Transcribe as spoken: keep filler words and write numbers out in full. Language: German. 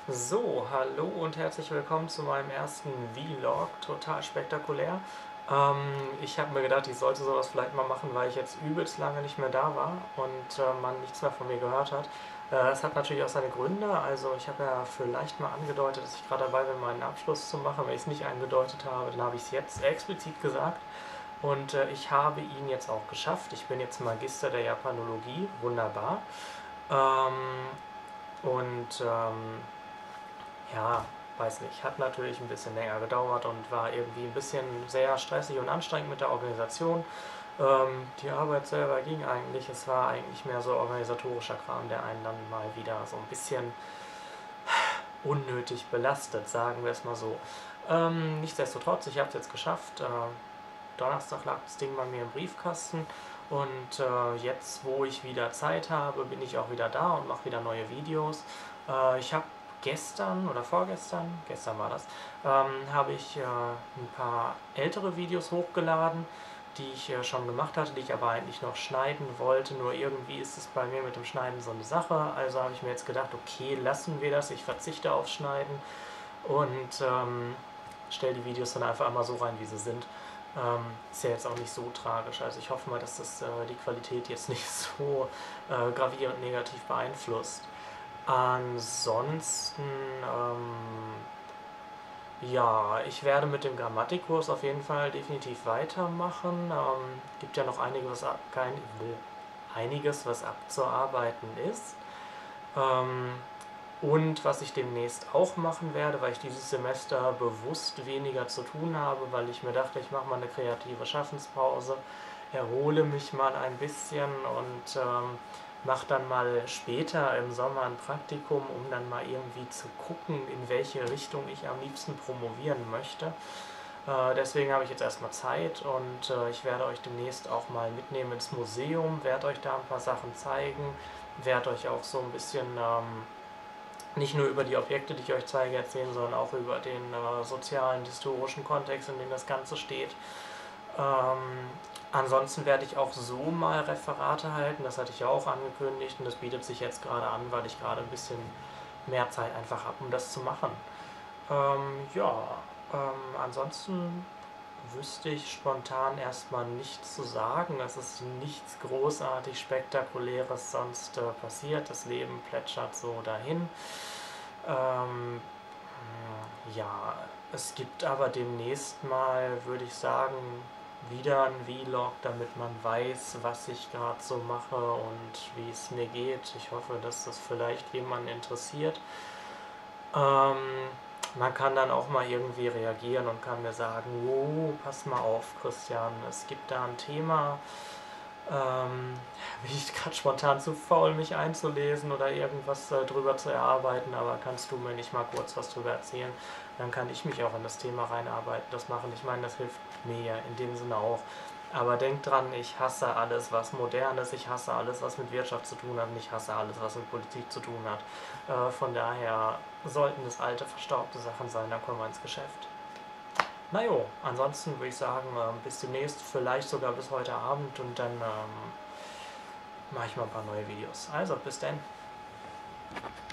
So, hallo und herzlich willkommen zu meinem ersten Vlog, total spektakulär. Ähm, ich habe mir gedacht, ich sollte sowas vielleicht mal machen, weil ich jetzt übelst lange nicht mehr da war und äh, man nichts mehr von mir gehört hat. Äh, Es hat natürlich auch seine Gründe, also ich habe ja vielleicht mal angedeutet, dass ich gerade dabei bin, meinen Abschluss zu machen. Wenn ich es nicht angedeutet habe, dann habe ich es jetzt explizit gesagt. Und äh, ich habe ihn jetzt auch geschafft. Ich bin jetzt Magister der Japanologie, wunderbar. Ähm, und ähm, ja, weiß nicht, hat natürlich ein bisschen länger gedauert und war irgendwie ein bisschen sehr stressig und anstrengend mit der Organisation. Ähm, die Arbeit selber ging eigentlich, es war eigentlich mehr so organisatorischer Kram, der einen dann mal wieder so ein bisschen unnötig belastet, sagen wir es mal so. Ähm, nichtsdestotrotz, ich habe es jetzt geschafft. Äh, Donnerstag lag das Ding bei mir im Briefkasten und äh, jetzt, wo ich wieder Zeit habe, bin ich auch wieder da und mache wieder neue Videos. Äh, ich habe gestern oder vorgestern, gestern war das, ähm, habe ich äh, ein paar ältere Videos hochgeladen, die ich äh, schon gemacht hatte, die ich aber eigentlich noch schneiden wollte. Nur irgendwie ist es bei mir mit dem Schneiden so eine Sache. Also habe ich mir jetzt gedacht, okay, lassen wir das, ich verzichte aufs Schneiden und ähm, stelle die Videos dann einfach einmal so rein, wie sie sind. Ähm, ist ja jetzt auch nicht so tragisch. Also ich hoffe mal, dass das äh, die Qualität jetzt nicht so äh, gravierend negativ beeinflusst. Ansonsten, ähm, ja, ich werde mit dem Grammatikkurs auf jeden Fall definitiv weitermachen. Ähm, gibt ja noch einiges, was, ab, kein, einiges, was abzuarbeiten ist. Ähm, und was ich demnächst auch machen werde, weil ich dieses Semester bewusst weniger zu tun habe, weil ich mir dachte, ich mache mal eine kreative Schaffenspause, erhole mich mal ein bisschen und ähm, mache dann mal später im Sommer ein Praktikum, um dann mal irgendwie zu gucken, in welche Richtung ich am liebsten promovieren möchte. Äh, deswegen habe ich jetzt erstmal Zeit und äh, ich werde euch demnächst auch mal mitnehmen ins Museum, werde euch da ein paar Sachen zeigen, werde euch auch so ein bisschen ähm, nicht nur über die Objekte, die ich euch zeige, erzählen, sondern auch über den äh, sozialen, historischen Kontext, in dem das Ganze steht. Ähm, ansonsten werde ich auch so mal Referate halten, das hatte ich ja auch angekündigt und das bietet sich jetzt gerade an, weil ich gerade ein bisschen mehr Zeit einfach habe, um das zu machen. Ähm, ja, ähm, ansonsten wüsste ich spontan erstmal nichts zu sagen. Es ist nichts großartig Spektakuläres sonst äh, passiert. Das Leben plätschert so dahin. Ähm, ja, es gibt aber demnächst mal, würde ich sagen, wieder ein Vlog, damit man weiß, was ich gerade so mache und wie es mir geht. Ich hoffe, dass das vielleicht jemanden interessiert. Ähm, Man kann dann auch mal irgendwie reagieren und kann mir sagen, oh, pass mal auf, Christian, es gibt da ein Thema, ähm, bin ich gerade spontan zu faul, mich einzulesen oder irgendwas äh, drüber zu erarbeiten, aber kannst du mir nicht mal kurz was drüber erzählen? Dann kann ich mich auch in das Thema reinarbeiten, das machen. Ich meine, das hilft mir ja in dem Sinne auch. Aber denk dran, ich hasse alles, was modern ist, ich hasse alles, was mit Wirtschaft zu tun hat und ich hasse alles, was mit Politik zu tun hat. Äh, von daher sollten das alte, verstaubte Sachen sein, dann kommen wir ins Geschäft. Na jo, ansonsten würde ich sagen, ähm, bis demnächst, vielleicht sogar bis heute Abend und dann ähm, mache ich mal ein paar neue Videos. Also, bis dann.